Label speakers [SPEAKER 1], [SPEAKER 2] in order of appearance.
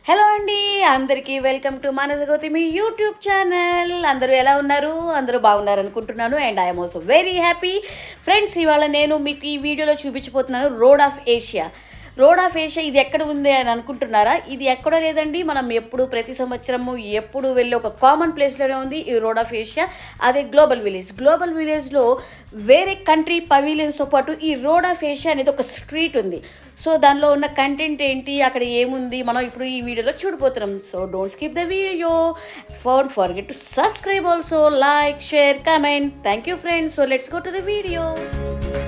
[SPEAKER 1] Hello అండి, అందరికీ welcome to Manasa Gautami మీ యూట్యూబ్ ఛానల్. అందరూ ఎలా ఉన్నారు? అందరూ బాగున్నారు అనుకుంటున్నాను. And I'm also very happy. Friends, ఇవాళ నేను మీకు ఈ వీడియోలో చూపించబోతున్నాను road of Asia. Road of Asia ఇది ఎక్కడ ఉంది అని అనుకుంటున్నారా? ఇది ఎక్కడో లేదండి. మనం ఎప్పుడు ప్రతి సంవత్సరము ఎప్పుడు వెళ్ళే ఒక కామన్ ప్లేస్లోనే ఉంది ఈ రోడ్ ఆఫ్ ఏషియా. అదే గ్లోబల్ విలేజ్. గ్లోబల్ విలేజ్లో వేరే కంట్రీ పవీలియన్స్తో పాటు ఈ రోడ్ ఆఫ్ ఏషియా అనేది ఒక స్ట్రీట్ ఉంది. సో దానిలో ఉన్న కంటెంట్ ఏంటి, అక్కడ ఏముంది, మనం ఇప్పుడు ఈ వీడియోలో చూడబోతున్నాం. So don't skip the video. Don't forget to subscribe also, like, share, comment. Thank you friends. So let's go to the video.